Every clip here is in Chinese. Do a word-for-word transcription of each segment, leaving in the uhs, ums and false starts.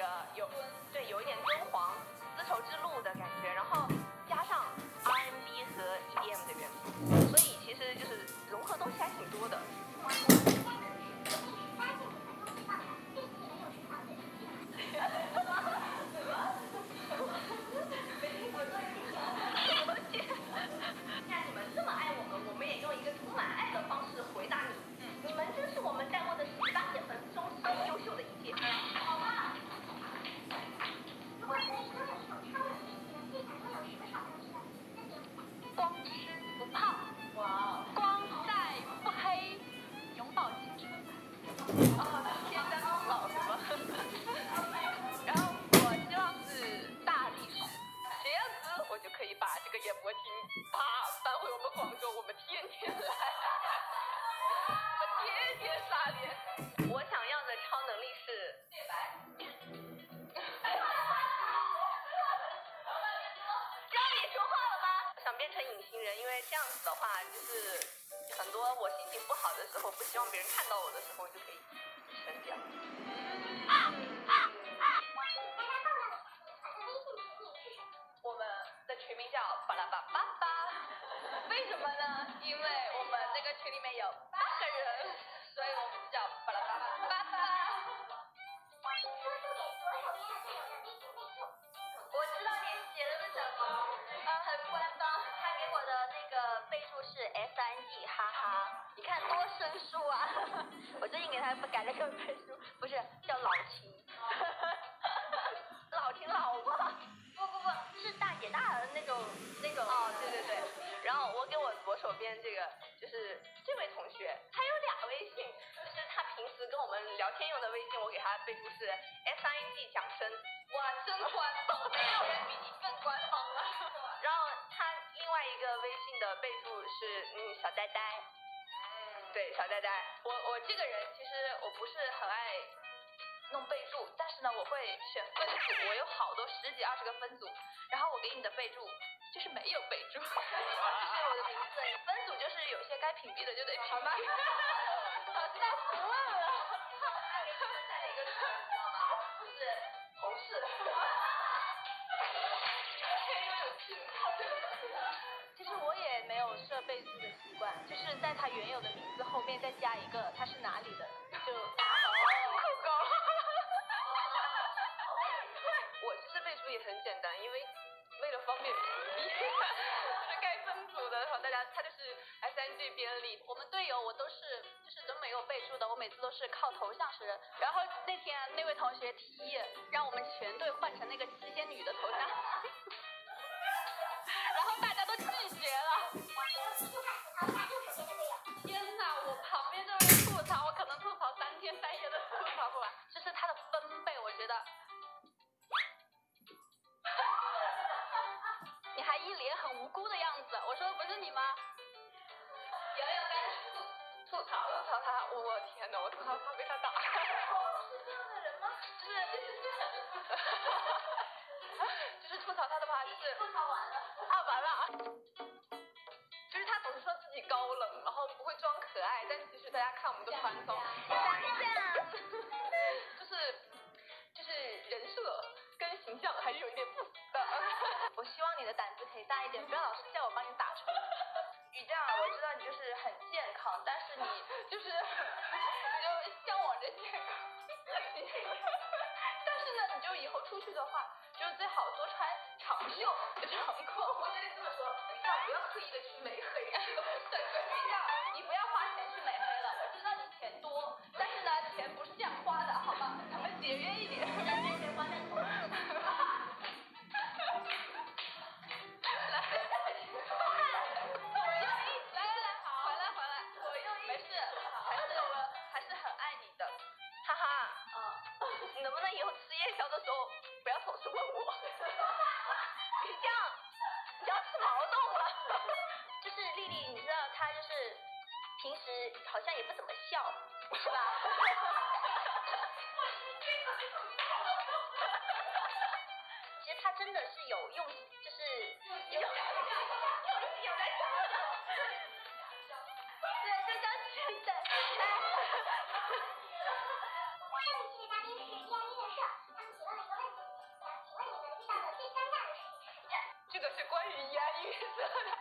的有对有一点敦煌丝绸之路的感觉，然后加上 R and B 和 E D M 的元素，所以其实就是融合东西还挺多的。这样子的话，就是很多我心情不好的时候，不希望别人看到我的时候，就可以删掉。我们的群名叫巴拉巴巴巴，为什么呢？因为我们那个群里面有八个人，所以我们叫巴拉巴巴巴巴。我知道你写的是什么，啊，很官方。他给我的那个备注是 S I N G， 哈哈，你看多生疏啊！我最近给他改了个备注，不是叫老秦，老秦老婆，不不不是大姐大的那种那种哦，对对对。然后我给我左手边这个就是这位同学，他有俩微信，就是他平时跟我们聊天用的微信，我给他备注是 S I N G 蒋生，哇，真官方，没有人比你更官方了。然后他另外一个微信的备注是嗯小呆呆，对小呆呆。我我这个人其实我不是很爱弄备注，但是呢我会选分组，我有好多十几二十个分组，然后我给你的备注就是没有备注，就是我的名字。分组就是有些该屏蔽的就得屏蔽。早知道不问了。在一个群，你知道吗？就是同事。其实我也没有设备注的习惯，就是在他原有的名字后面再加一个他是哪里的，就酷狗。我其实备注也很简单，因为为了方便屏蔽，就是该分组的时候大家他就是 S N G 编里，我们队友我都是就是都没有备注的，我每次都是靠头像识人。然后那天那位同学提议让我们全队换成那个七仙女的头像。然后大家都拒绝了。天哪，我旁边这位吐槽，我可能吐槽三天三夜都吐槽不完。就是他的分贝，我觉得。你还一脸很无辜的样子，我说不是你吗？瑶瑶该吐吐槽吐槽他，我天哪，我吐槽他被他打。是这样的人吗？就是就是吐槽他的话，就是吐槽完了啊，完了啊。就是他总是说自己高冷，然后不会装可爱，但其实大家看我们的团综，就是就是人设跟形象还是有一点不符的。我希望你的胆子可以大一点，不要老是叫我帮你打出来。雨酱，我知道你就是很健康，但是你就是你就向往着健康。但是呢，你就以后出去的话，就最好多穿长袖、长裤。我跟你这么说，雨酱不要刻意的去美黑，这个不对。雨酱，你不要花钱去美黑了。我知道你钱多，但是呢，钱不是这样花的，好吗？咱们节约一点。但是钱花在头上。平时好像也不怎么笑，是吧？其实他真的是有用，就是有。对，就像现在。 么语言语塞的。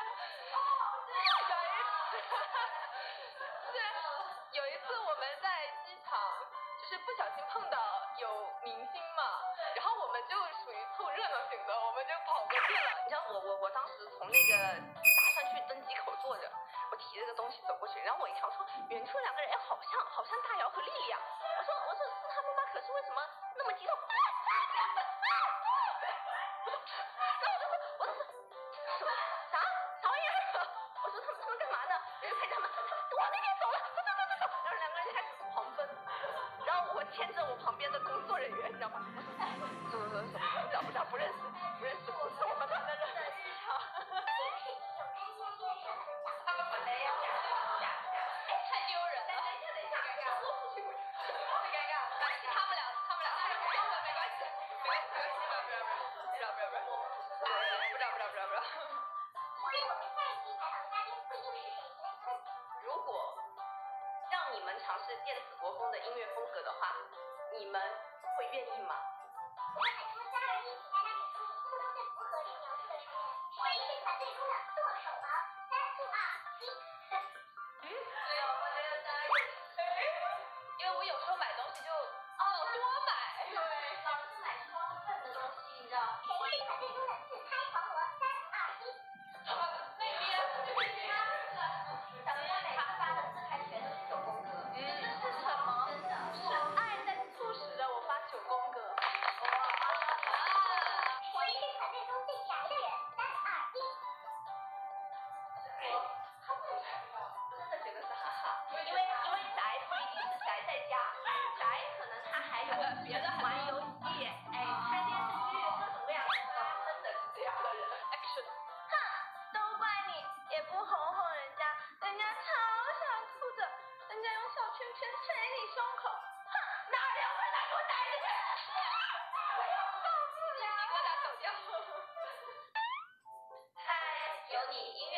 有一次，是有一次我们在机场，就是不小心碰到有明星嘛，然后我们就属于凑热闹型的，我们就跑过去了。你知道我我我当时从那个打算去登机口坐着，我提着个东西走过去，然后我一看，我说远处两个人，哎，好像好像大姚和丽丽啊。我说我说是他们吗？可是为什么那么激动？牵着我旁边的工作人员，你知道吗？我说，怎么怎么怎么不知道不知道不认识不认识，不是我们的日常。哎，太丢人了！等一下等一下，我不行不行，太尴尬了。他们俩他们俩他们俩没关系没关系没关系，不要不要不要不要不要不要不要不要不要不要不要。如果让你们尝试电子国风的音乐风格的话，你们会愿意吗？我喊出三二一，大家给出你心目中最符合这个描述的场面。我一是团队中的剁手王，三二一。嗯，对呀，我没有三二一。因为我有时候买东西就哦多买，对，老是买双份的东西，你知道。我是团队中的自拍狂魔，三二一。那边那边咱们每次发的自拍全都是九宫格。嗯，这是什么？真的，是爱在促使着我发九宫格。哇啊！我是团队中最宅的人，三二一。我他不宅吧？真的觉得是哈哈，因为因为宅不一定是宅在家，宅可能他还有别的玩游戏，哎，看电视剧，各种各样的，真的是这样的人。Action。哼，都怪你，也不哄哄人家，人家超想哭的，人家用小拳拳捶你胸口。哼，哪里有人来给我逮着去？受不了，你给我俩走掉。嗨，有你音